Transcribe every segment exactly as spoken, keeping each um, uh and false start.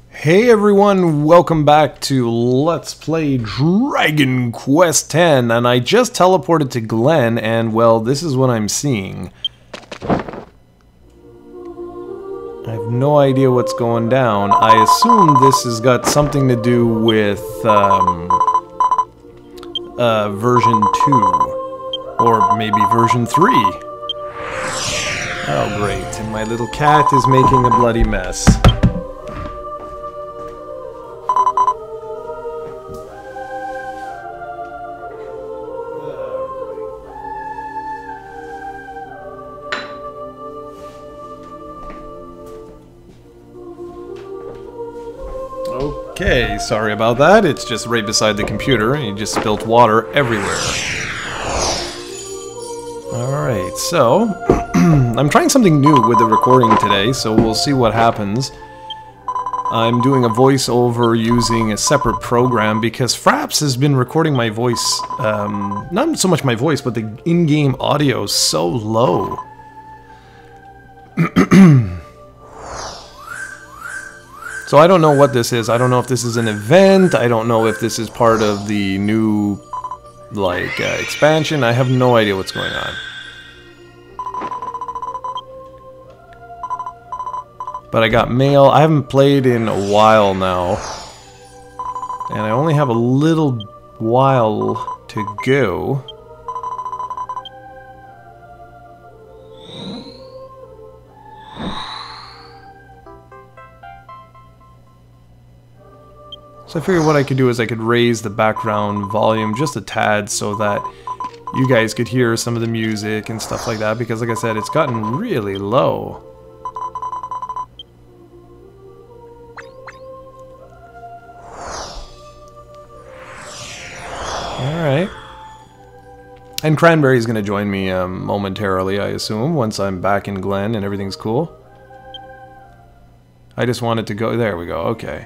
Hey everyone, welcome back to Let's Play Dragon Quest ten, and I just teleported to Glen, and well, this is what I'm seeing. I have no idea what's going down. I assume this has got something to do with um, uh, version two, or maybe version three. Oh great, and my little cat is making a bloody mess. Okay, sorry about that. It's just right beside the computer, and you just spilt water everywhere. Alright, so I'm trying something new with the recording today, so we'll see what happens. I'm doing a voiceover using a separate program because Fraps has been recording my voice, um, not so much my voice, but the in-game audio so low. So I don't know what this is. I don't know if this is an event. I don't know if this is part of the new, like, uh, expansion. I have no idea what's going on. But I got mail. I haven't played in a while now. And I only have a little while to go. So I figured what I could do is I could raise the background volume just a tad so that you guys could hear some of the music and stuff like that, because like I said, it's gotten really low. Alright. And Cranberry is going to join me um, momentarily, I assume, once I'm back in Glen and everything's cool. I just wanted to go... There we go, okay.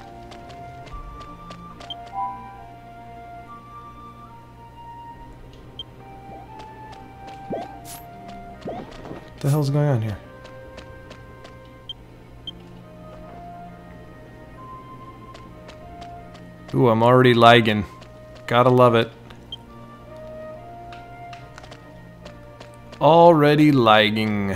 What the hell's going on here? Ooh, I'm already lagging. Gotta love it. Already lagging.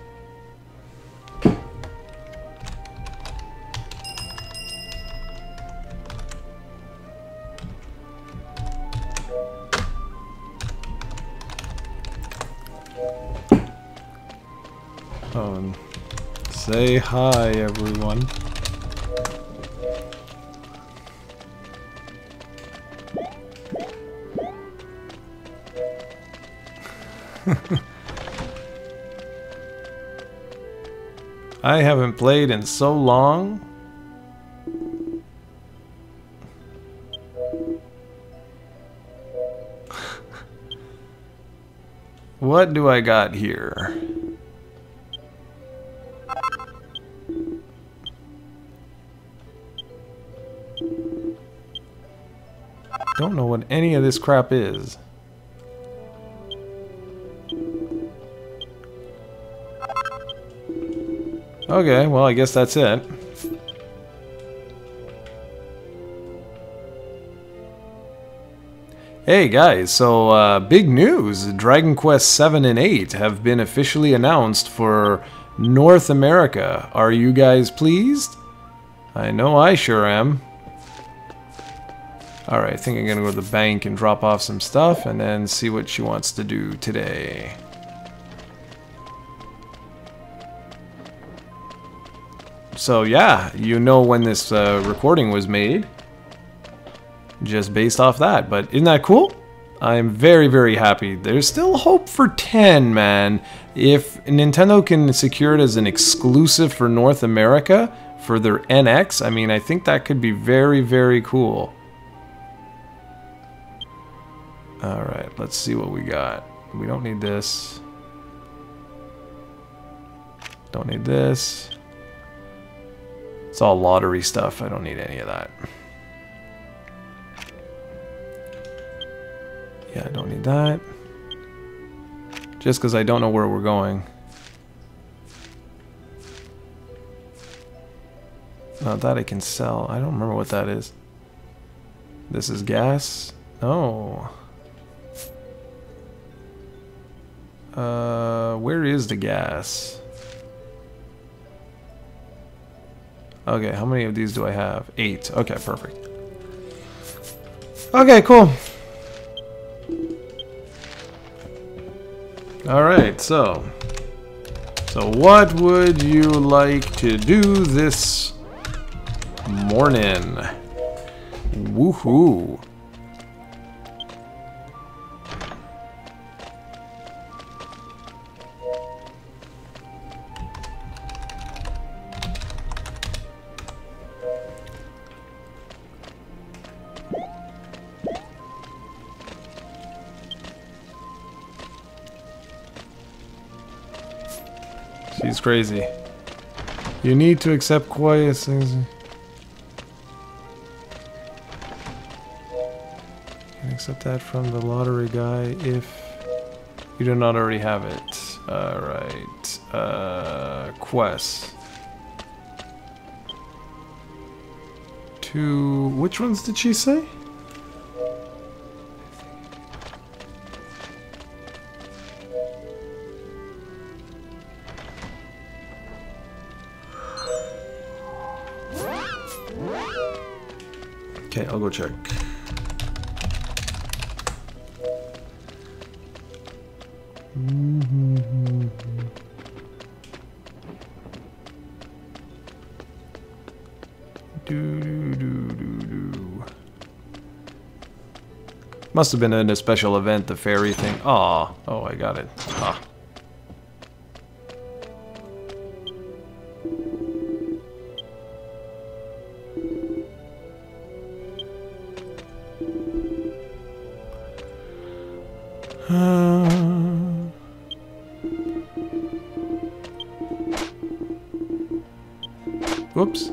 Oh, and say hi, everyone. I haven't played in so long. What do I got here? Don't know what any of this crap is. Okay, well, I guess that's it. Hey guys, so uh, big news! Dragon Quest seven and eight have been officially announced for North America. Are you guys pleased? I know I sure am. Alright, I think I'm gonna go to the bank and drop off some stuff and then see what she wants to do today. So yeah, you know when this uh, recording was made, just based off that, but isn't that cool? I'm very, very happy. There's still hope for ten, man. If Nintendo can secure it as an exclusive for North America for their N X, I mean, I think that could be very, very cool. Alright, let's see what we got. We don't need this. Don't need this. It's all lottery stuff. I don't need any of that. Yeah, I don't need that. Just because I don't know where we're going. Now that I can sell. I don't remember what that is. This is gas. Oh. Uh, where is the gas? Okay, how many of these do I have? Eight. Okay, perfect. Okay, cool. Alright, so. So what would you like to do this morning? Woohoo. She's crazy. You need to accept quiet things. You can accept that from the lottery guy if you do not already have it. Alright. Uh, quest. To... which ones did she say? Okay, I'll go check. Mm-hmm. Do, do, do, do, do. Must have been in a special event, the fairy thing. Aw, oh, I got it. Ah. Whoops.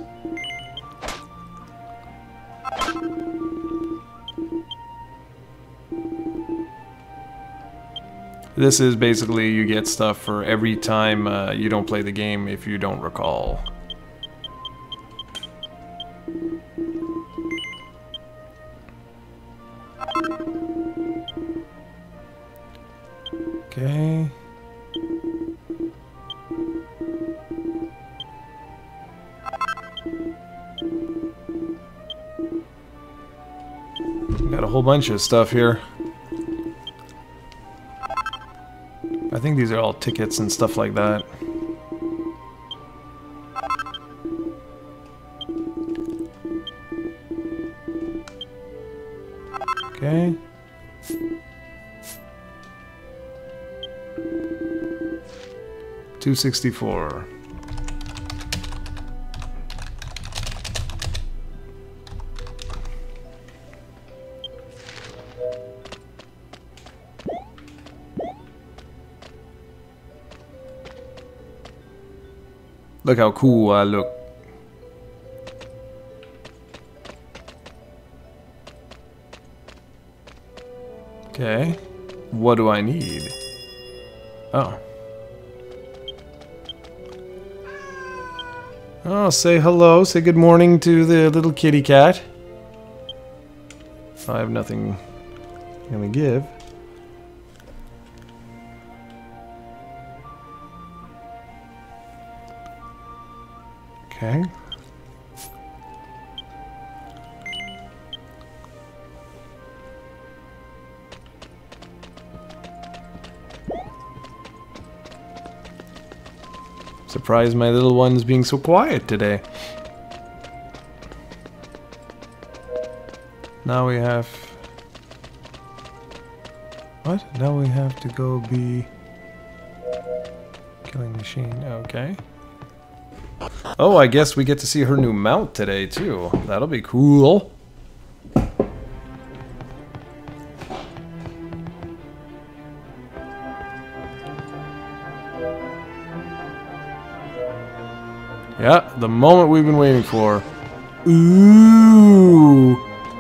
This is basically you get stuff for every time uh, you don't play the game if you don't recall. Okay. Got a whole bunch of stuff here. I think these are all tickets and stuff like that. Okay. two sixty-four. Look how cool I look. Okay. What do I need? Oh. Oh, say hello. Say good morning to the little kitty cat. I have nothing I'm gonna give. Okay. Surprised my little one's being so quiet today. Now we have... What? Now we have to go be... Killing machine. Okay. Oh, I guess we get to see her new mount today, too. That'll be cool. Yeah, the moment we've been waiting for. Ooh.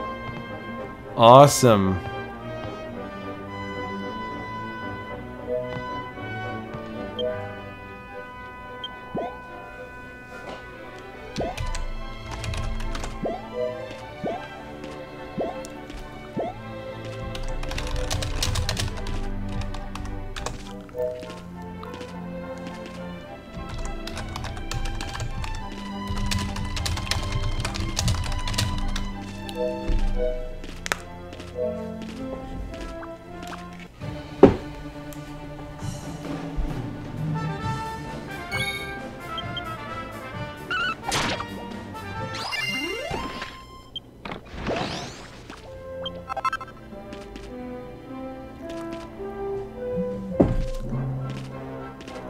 Awesome.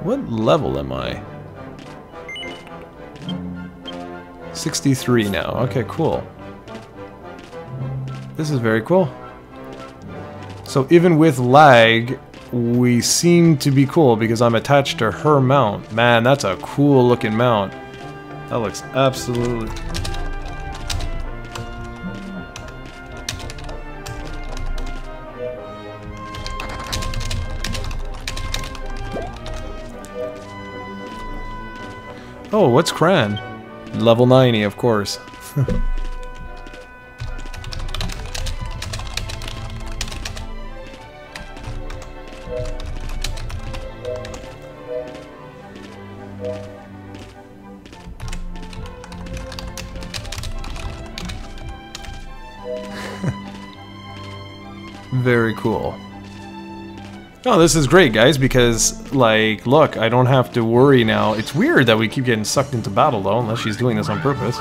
What level am I? sixty-three now. Okay, cool. This is very cool. So even with lag, we seem to be cool because I'm attached to her mount. Man, that's a cool looking mount. That looks absolutely... Oh, what's Cran? Level ninety, of course. Very cool. Oh, this is great, guys, because, like, look, I don't have to worry now. It's weird that we keep getting sucked into battle, though, unless she's doing this on purpose.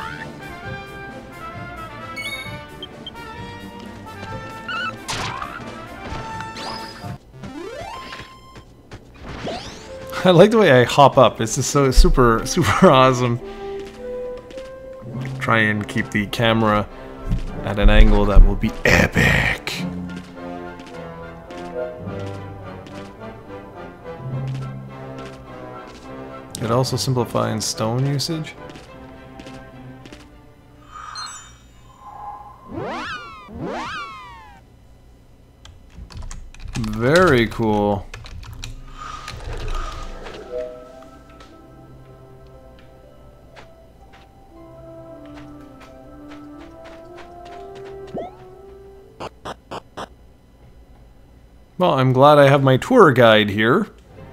I like the way I hop up. It's just so super, super awesome. Try and keep the camera at an angle that will be epic. It also simplifies stone usage. Very cool. Well, I'm glad I have my tour guide here.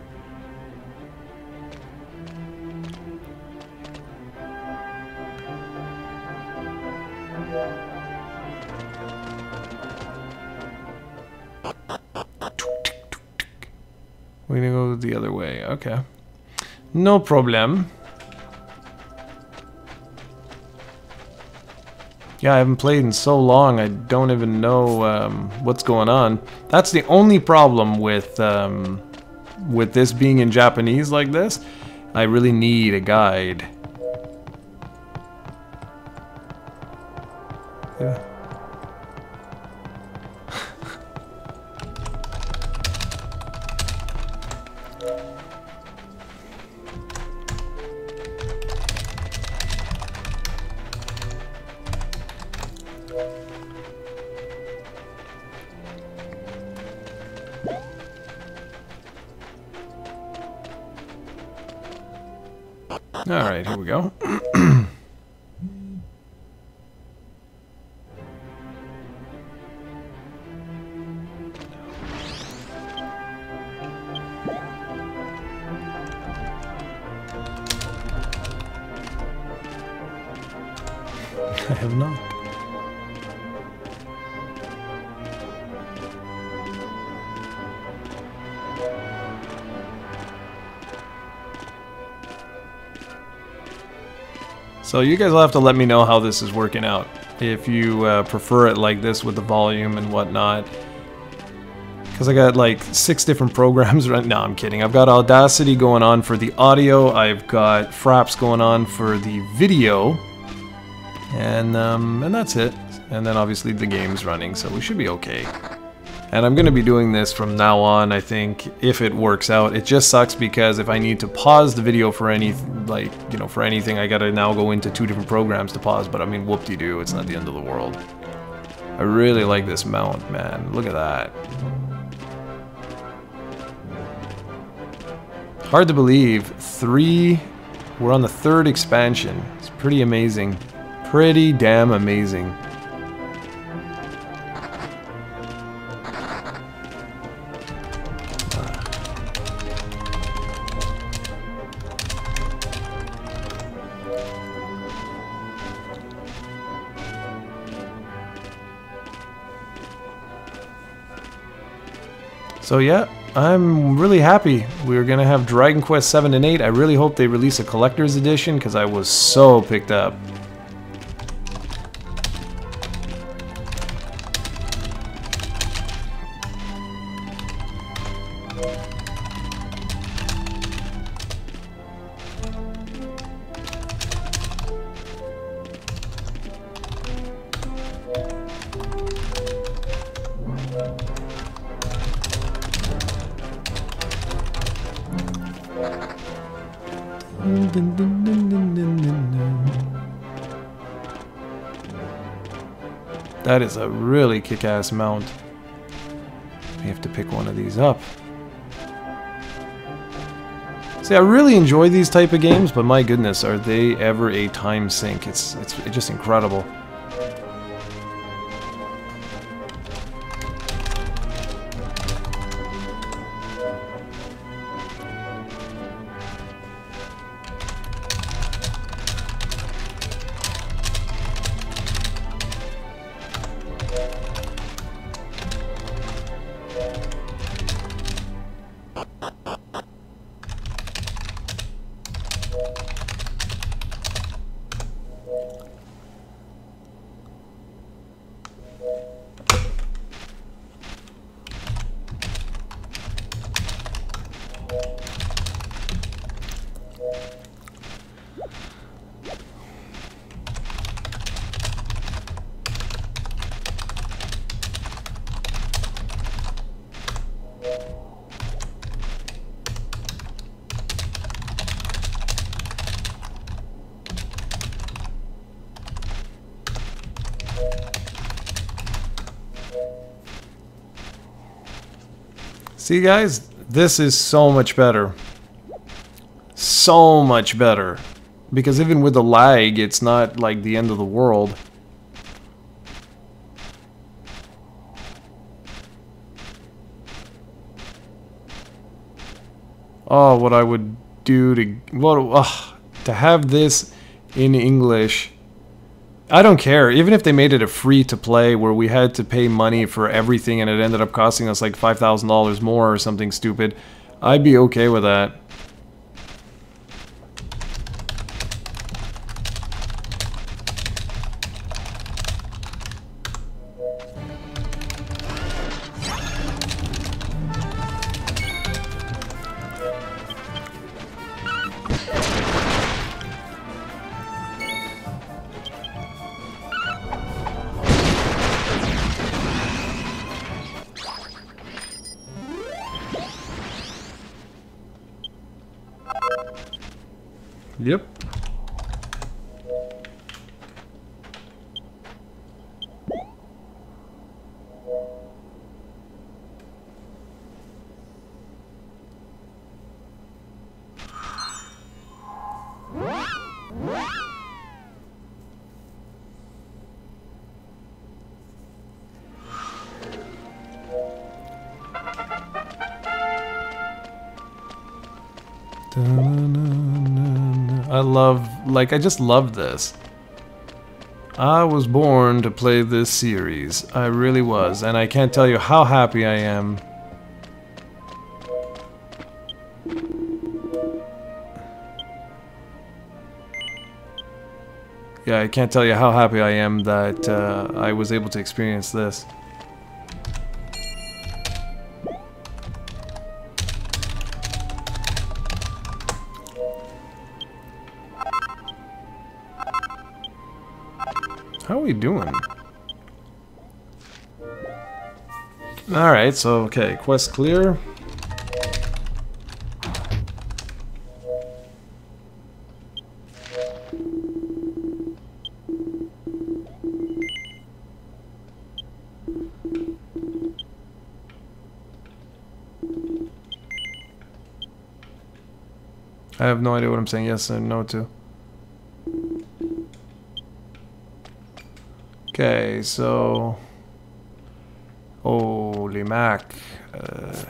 We're gonna go the other way, okay. No problem. Yeah, I haven't played in so long, I don't even know um, what's going on. That's the only problem with, um, with this being in Japanese like this. I really need a guide. Yeah. Alright, here we go. I have not. So you guys will have to let me know how this is working out. If you uh, prefer it like this with the volume and whatnot. Because I got like six different programs right now. No, I'm kidding. I've got Audacity going on for the audio. I've got Fraps going on for the video. And, um, and that's it. And then obviously the game's running, so we should be okay. And I'm going to be doing this from now on, I think, if it works out. It just sucks because if I need to pause the video for any, like, you know, for anything, I gotta now go into two different programs to pause. But I mean, whoop-de-doo, it's not the end of the world. I really like this mount, man. Look at that. Hard to believe. Three, we're on the third expansion. It's pretty amazing. Pretty damn amazing. So yeah, I'm really happy. We're gonna have Dragon Quest seven and eight. I really hope they release a collector's edition because I was so picked up. That is a really kick-ass mount. We have to pick one of these up. See, I really enjoy these type of games, but my goodness, are they ever a time sink? It's it's, it's just incredible. See guys, this is so much better. So much better. Because even with the lag, it's not like the end of the world. Oh, what I would do to what uh, to have this in English. I don't care, even if they made it a free-to-play where we had to pay money for everything and it ended up costing us like five thousand dollars more or something stupid, I'd be okay with that. Yep. I love, like, I just love this. I was born to play this series. I really was, and I can't tell you how happy I am. Yeah, I can't tell you how happy I am that uh, I was able to experience this. How are we doing? Alright, so, okay, quest clear. I have no idea what I'm saying yes and no to. Okay, so... Holy mac. Uh...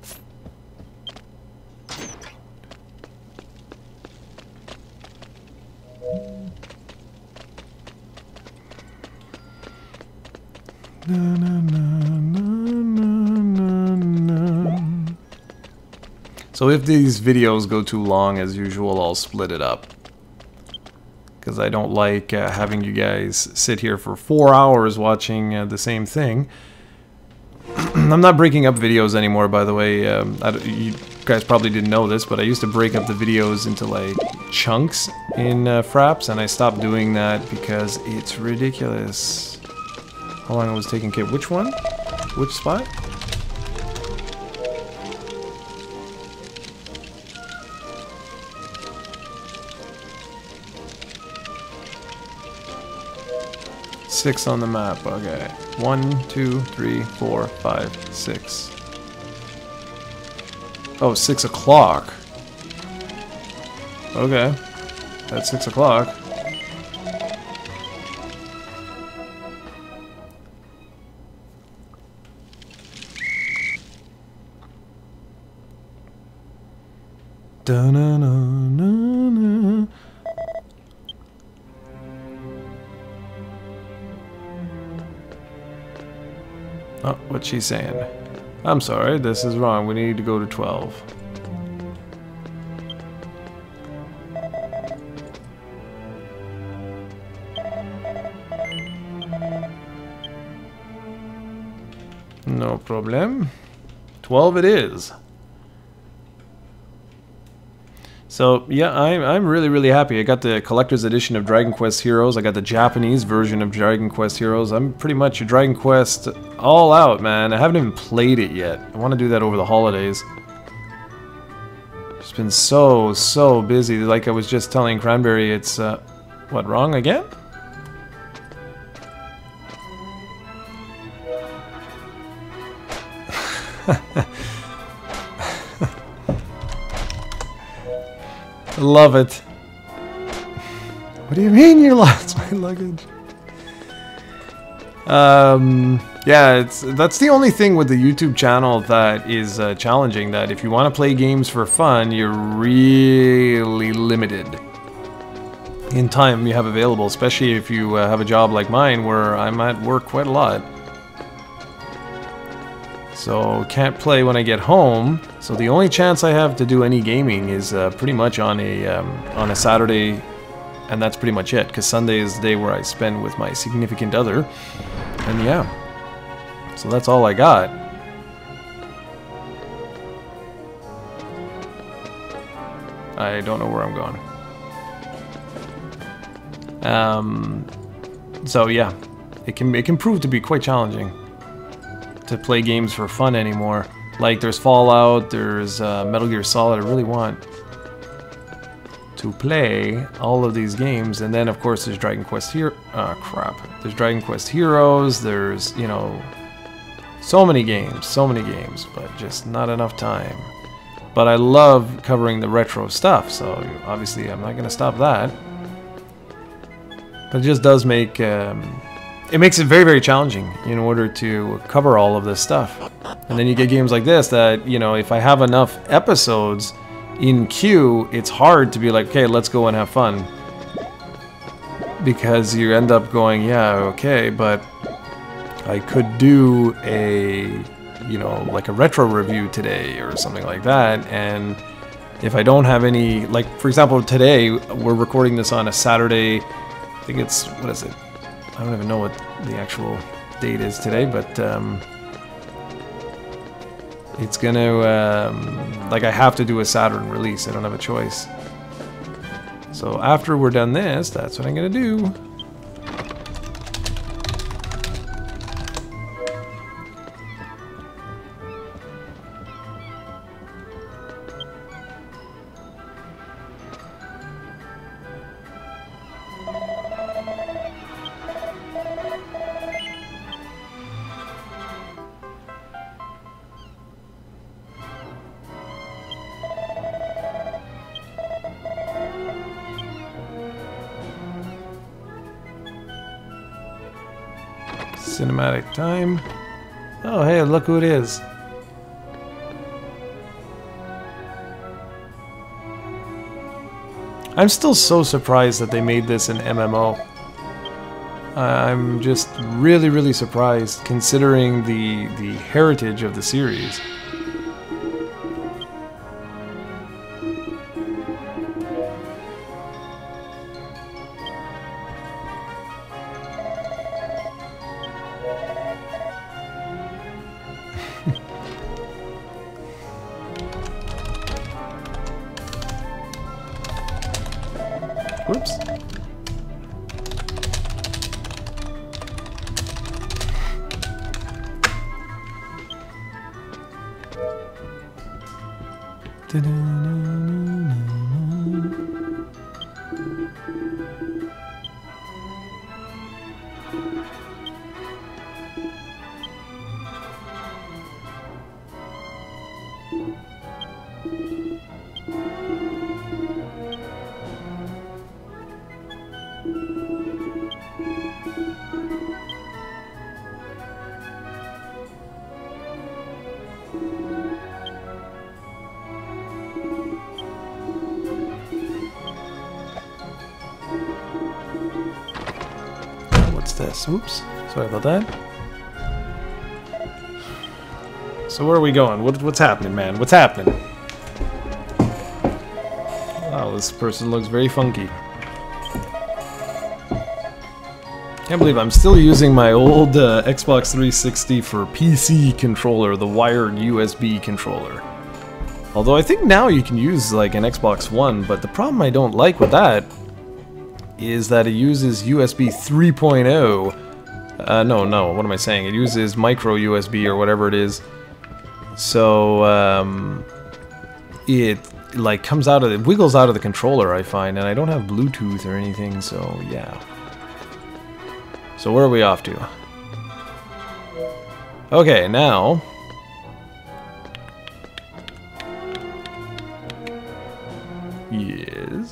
Na, na, na, na, na, na. So if these videos go too long, as usual, I'll split it up. Because I don't like uh, having you guys sit here for four hours watching uh, the same thing. I'm not breaking up videos anymore, by the way. Um, I don't, you guys probably didn't know this, but I used to break up the videos into like chunks in uh, Fraps, and I stopped doing that because it's ridiculous. How long I was taking care? Which one? Which spot? Six on the map, okay. One, two, three, four, five, six. Oh, six o'clock. Okay. That's six o'clock. Da-na-na-na-na. Oh, what's she saying? I'm sorry, this is wrong. We need to go to twelve. No problem. twelve it is. So yeah, I'm I'm really really happy. I got the collector's edition of Dragon Quest Heroes. I got the Japanese version of Dragon Quest Heroes. I'm pretty much a Dragon Quest all out, man. I haven't even played it yet. I want to do that over the holidays. Just been so so busy. Like I was just telling Cranberry, it's uh, what, wrong again? I love it. What do you mean you lost my luggage? Um, yeah, it's that's the only thing with the YouTube channel that is uh, challenging. That if you want to play games for fun, you're really limited in time you have available. Especially if you uh, have a job like mine, where I'm at work quite a lot. So can't play when I get home. So the only chance I have to do any gaming is uh, pretty much on a um, on a Saturday, and that's pretty much it. Because Sunday is the day where I spend with my significant other, and yeah. So that's all I got. I don't know where I'm going. Um. So yeah, it can it can prove to be quite challenging to play games for fun anymore. Like there's Fallout, there's uh, Metal Gear Solid. I really want to play all of these games, and then of course there's Dragon Quest here. Oh crap! There's Dragon Quest Heroes. There's, you know, so many games, so many games, but just not enough time. But I love covering the retro stuff, so obviously I'm not gonna stop that. But it just does make. Um, It makes it very, very challenging in order to cover all of this stuff. And then you get games like this that, you know, if I have enough episodes in queue, it's hard to be like, okay, let's go and have fun. Because you end up going, yeah, okay, but I could do a, you know, like a retro review today or something like that. And if I don't have any, like, for example, today, we're recording this on a Saturday. I think it's, what is it? I don't even know what the actual date is today, but um, it's gonna, um, like I have to do a Saturn release. I don't have a choice. So after we're done this, that's what I'm gonna do. Cinematic time. Oh, hey, look who it is. I'm still so surprised that they made this an M M O. I'm just really, really surprised considering the the heritage of the series. Whoops. what's this? Oops. Sorry about that. So where are we going? What, what's happening, man? What's happening? Wow, this person looks very funky. Can't believe I'm still using my old uh, Xbox three sixty for P C controller, the wired U S B controller. Although I think now you can use like an Xbox One, but the problem I don't like with that is that it uses U S B three point oh. Uh, no, no, what am I saying? It uses micro U S B or whatever it is. So, um, it like comes out of, it wiggles out of the controller, I find, and I don't have Bluetooth or anything, so yeah. So where are we off to? Okay, now... Yes.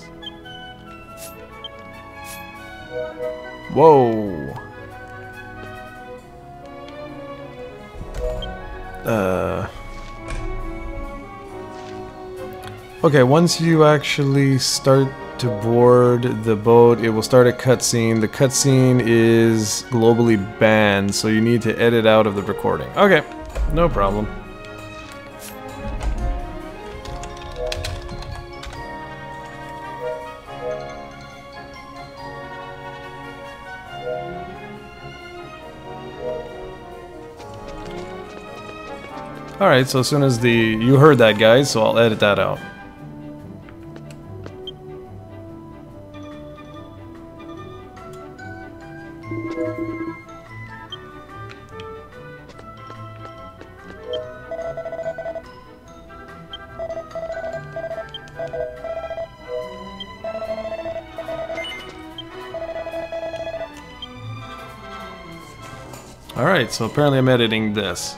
Whoa. Uh... Okay, once you actually start to board the boat, it will start a cutscene. The cutscene is globally banned, so you need to edit out of the recording. Okay, no problem. Alright, so as soon as the... You heard that, guys, so I'll edit that out. Alright, so apparently I'm editing this.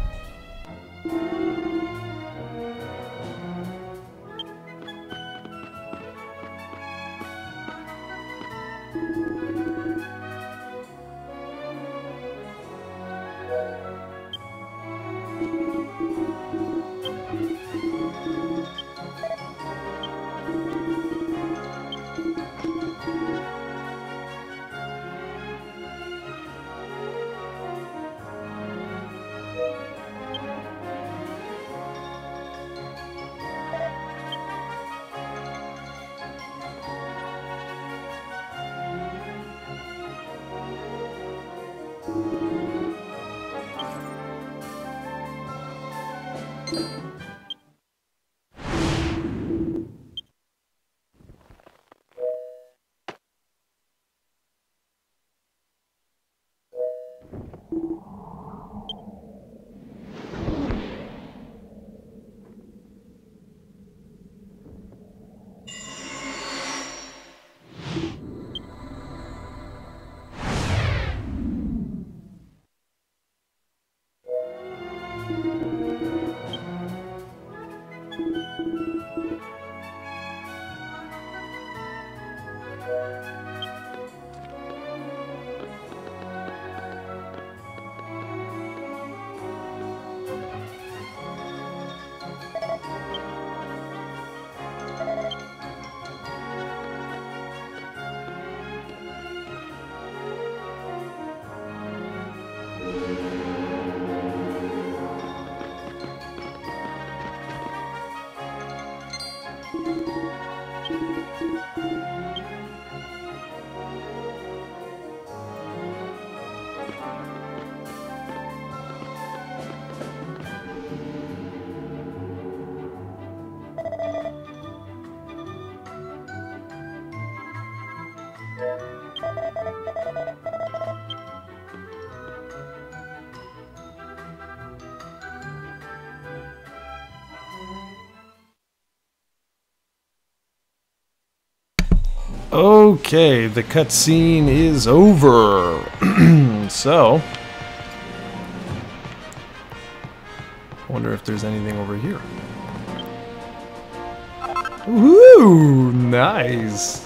Okay, the cutscene is over. So, I wonder if there's anything over here. Woo! Nice.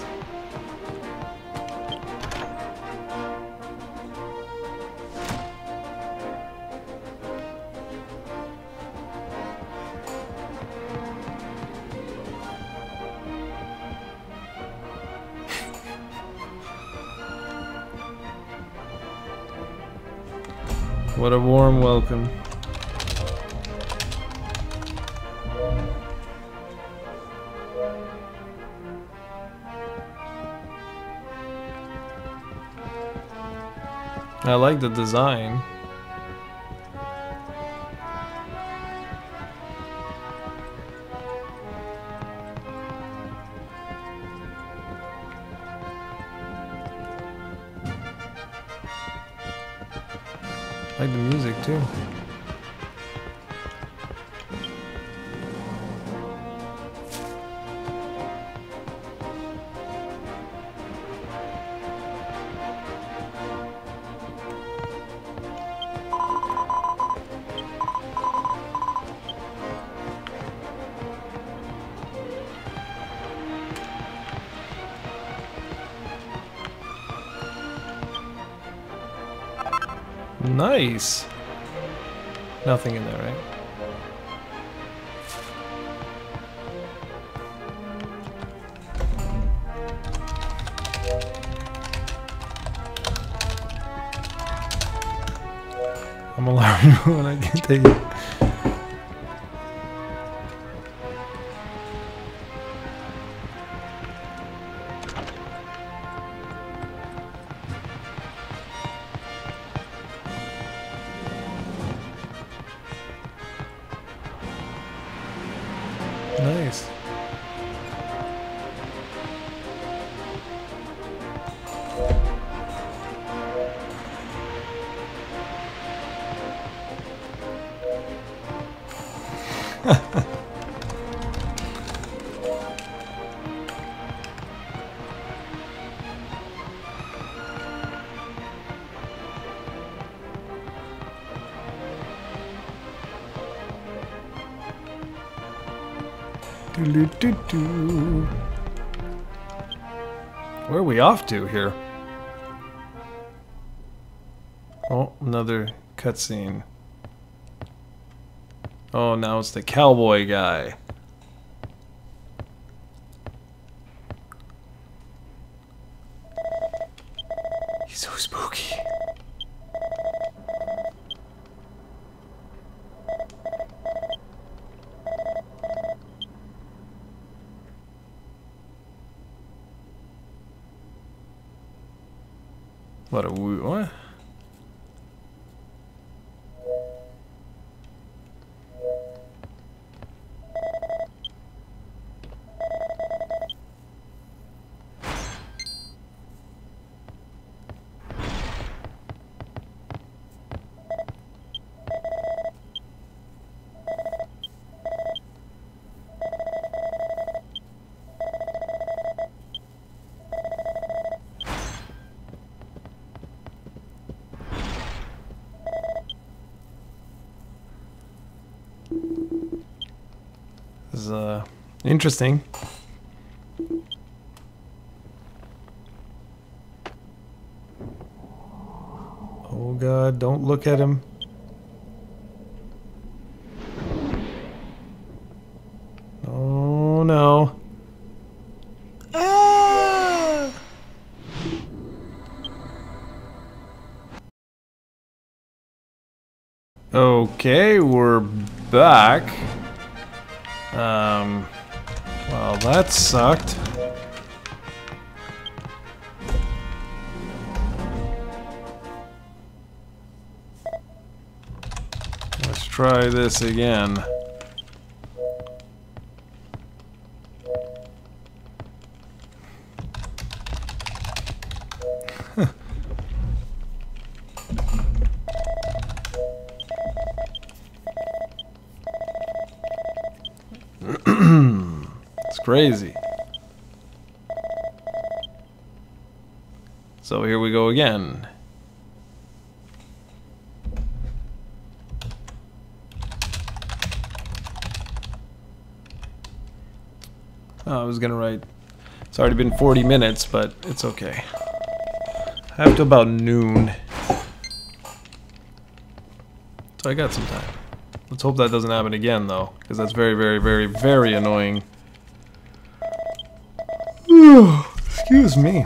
What a warm welcome. I like the design. I like the music too. Nice. Nothing in there, right? I'm alarmed when I get to it. Nice. Do, do, do. Where are we off to here? Oh, another cutscene. Oh, now it's the cowboy guy. He's so spooky. What a woo, what? This is uh, interesting. Oh God, don't look at him. Oh no. Ah! Okay, we're back. Um, well, that sucked. Let's try this again. It's crazy. So here we go again. Oh, I was gonna write. It's already been forty minutes, but it's okay. I have to about noon. So I got some time. Let's hope that doesn't happen again, though, because that's very, very, very, very annoying. Excuse me.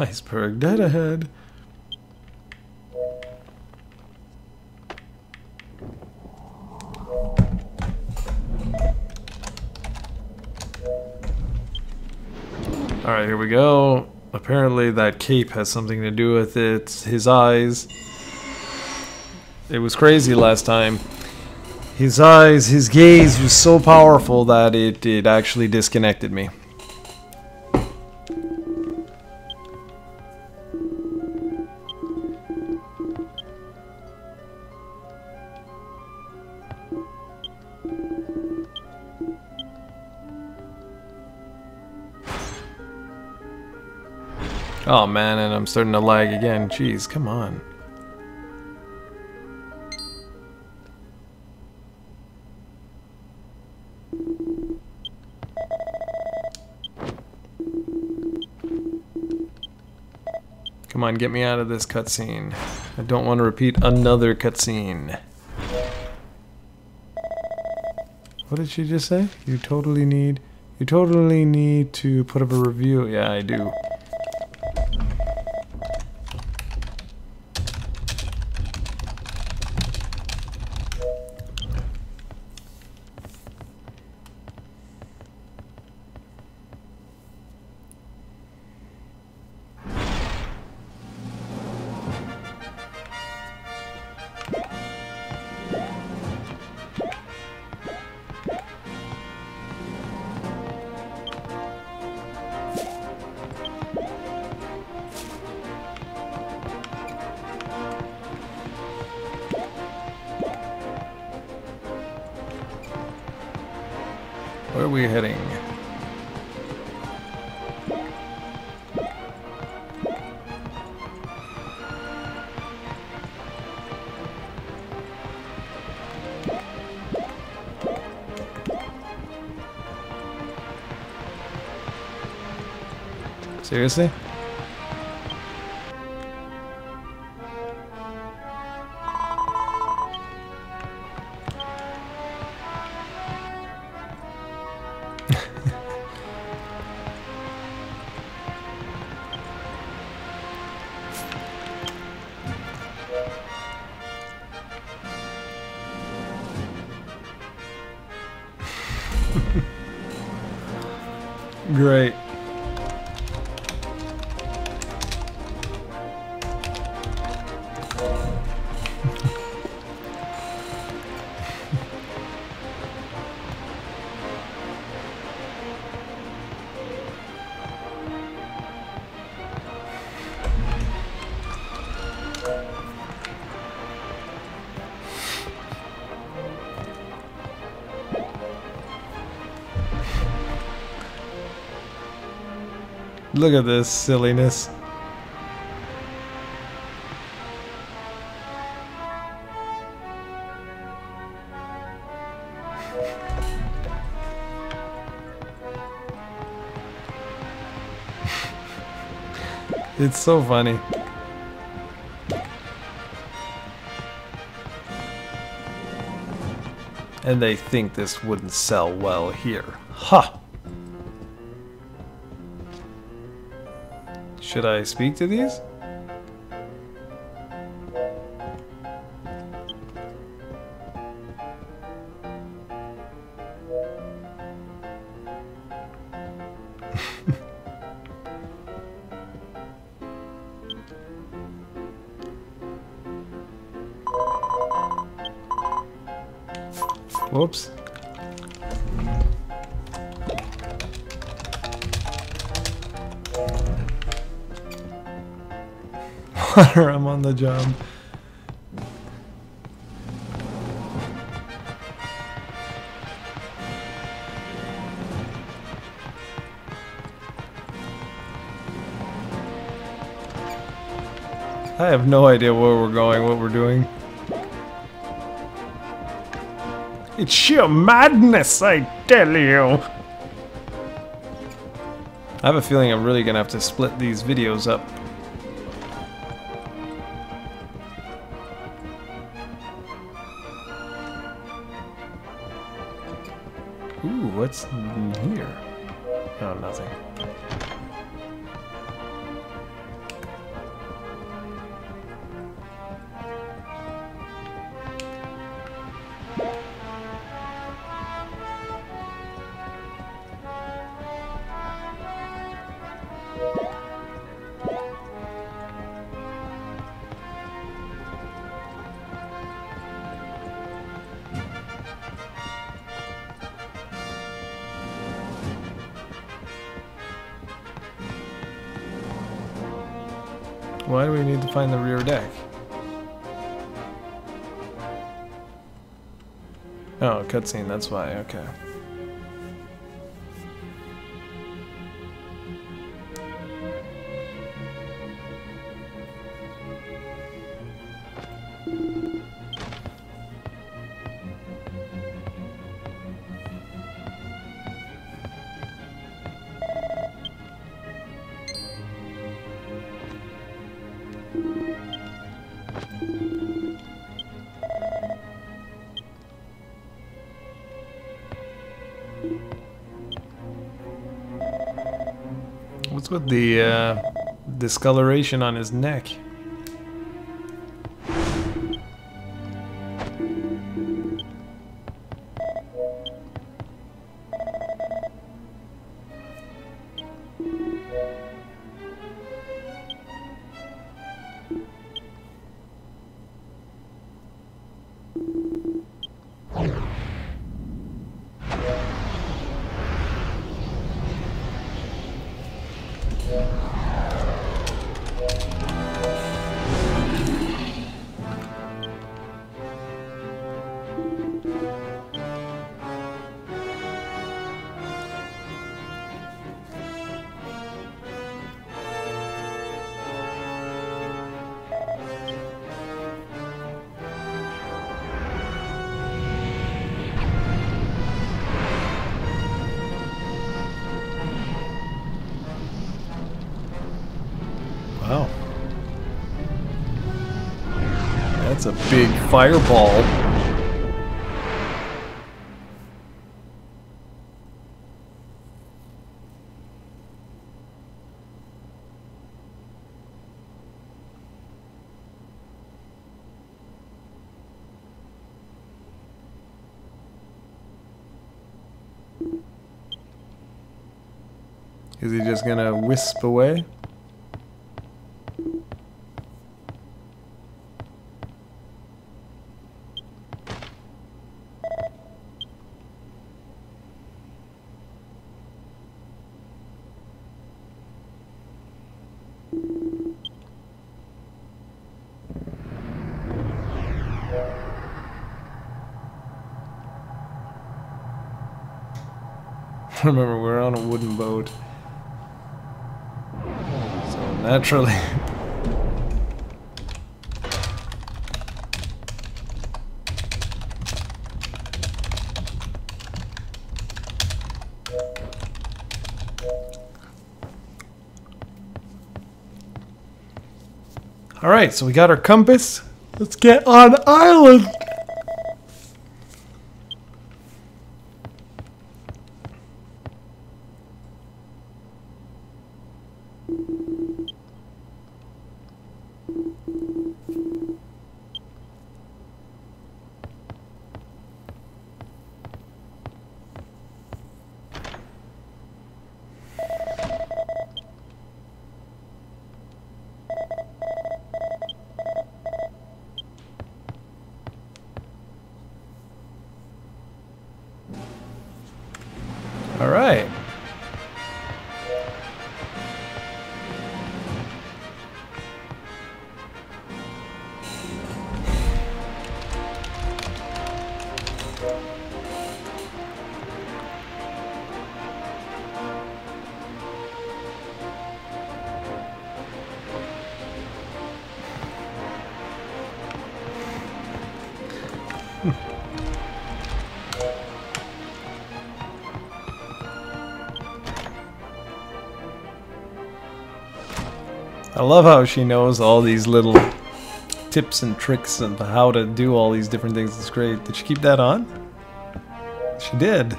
Iceberg dead ahead. Alright, here we go. Apparently that cape has something to do with it. His eyes. It was crazy last time. His eyes, his gaze was so powerful that it, it actually disconnected me. Oh man, and I'm starting to lag again. Jeez, come on. Come on, get me out of this cutscene. I don't want to repeat another cutscene. What did she just say? You totally need... You totally need to put up a review. Yeah, I do. Where are we heading? Seriously? Great. Look at this silliness. It's so funny. And they think this wouldn't sell well here. Ha! Should I speak to these? Whoops. Water, I'm on the job. I have no idea where we're going, what we're doing. It's sheer madness, I tell you! I have a feeling I'm really gonna have to split these videos up. Ooh, what's in here? Oh, nothing. Why do we need to find the rear deck? Oh, cutscene, that's why, okay. What's with the uh, discoloration on his neck? Wow. That's a big fireball. Is he just gonna wisp away? Remember, we're on a wooden boat. So naturally... Alright, so we got our compass. Let's get on island! All right. I love how she knows all these little tips and tricks of how to do all these different things. It's great. Did she keep that on? She did.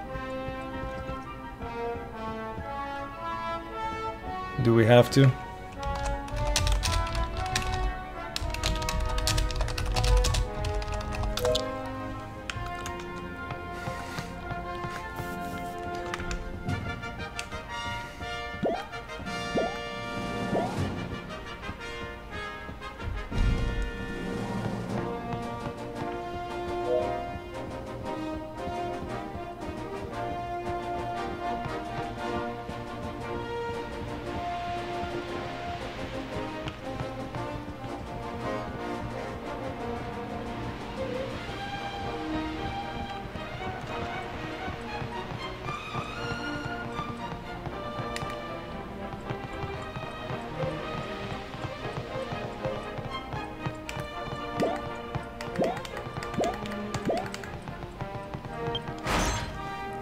Do we have to?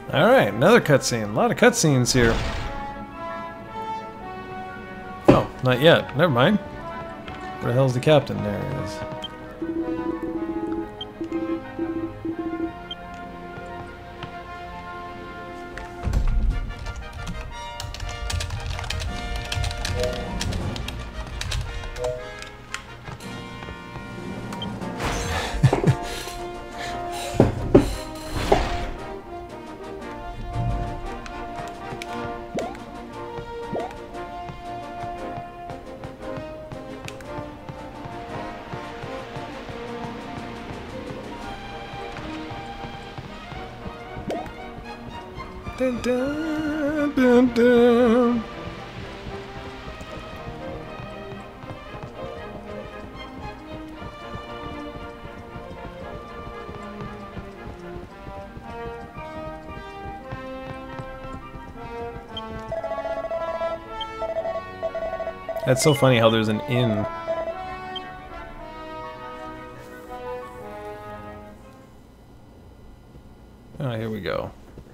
Alright, another cutscene. A lot of cutscenes here. Oh, not yet. Never mind. Where the hell's the captain? There he is. Dun, dun, dun, dun. That's so funny how there's an inn. Oh, here we go.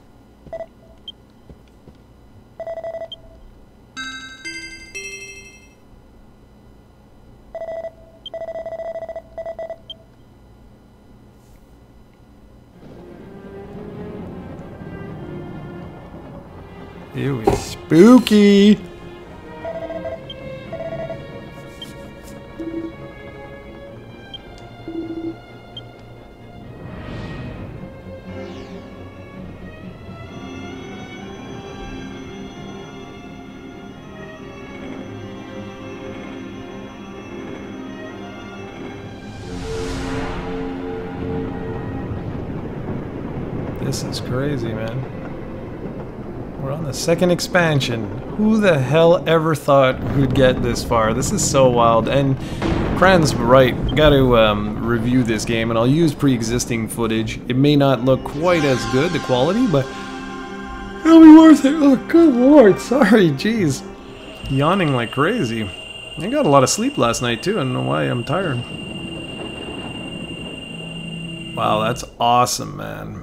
Ew, it's spooky. This is crazy, man. We're on the second expansion. Who the hell ever thought we'd get this far? This is so wild. And Cran's right. Got to um, review this game, and I'll use pre-existing footage. It may not look quite as good, the quality, but it'll be worth it. Oh, good lord. Sorry, jeez. Yawning like crazy. I got a lot of sleep last night, too. I don't know why I'm tired. Wow, that's awesome, man.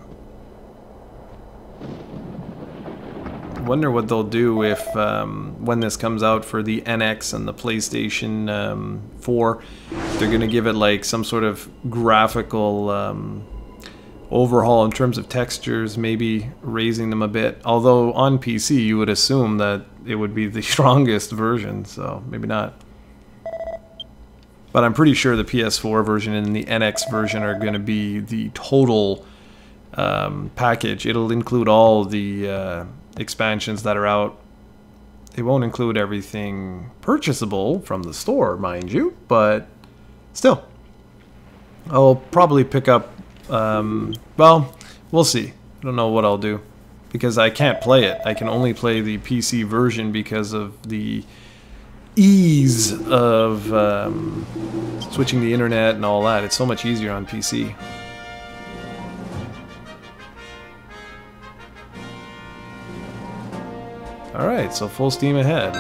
Wonder what they'll do if um, when this comes out for the N X and the PlayStation um, four, they're gonna give it like some sort of graphical um, overhaul in terms of textures, maybe raising them a bit. Although on P C you would assume that it would be the strongest version, so maybe not. But I'm pretty sure the P S four version and the N X version are gonna be the total um, package. It'll include all the uh, expansions that are out. It won't include everything purchasable from the store, mind you, but still. I'll probably pick up, um, well, we'll see. I don't know what I'll do, because I can't play it. I can only play the P C version because of the ease of um, switching the internet and all that. It's so much easier on P C. Alright, so full steam ahead.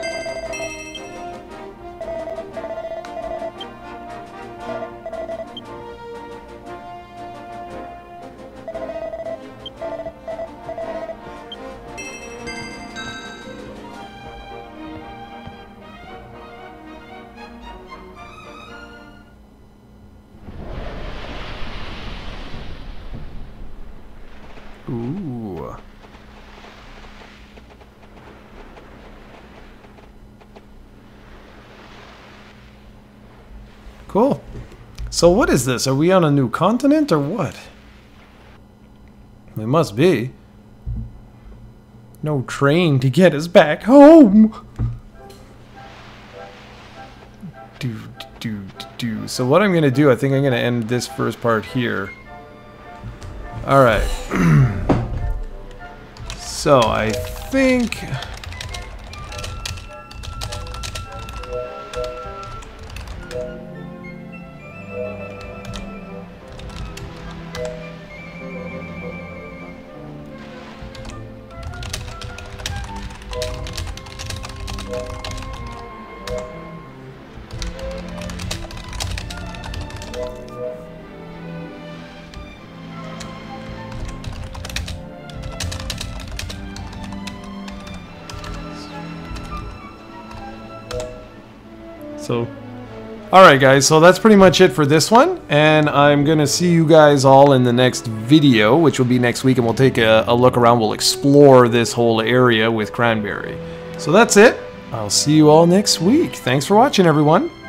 Ooh. Cool. So what is this? Are we on a new continent or what? It must be. No train to get us back home. Do, do, do. So what I'm going to do, I think I'm going to end this first part here. Alright. So I think... So, alright guys, so that's pretty much it for this one, and I'm gonna see you guys all in the next video, which will be next week, and we'll take a, a look around, we'll explore this whole area with Cranberry. So that's it, I'll see you all next week. Thanks for watching, everyone.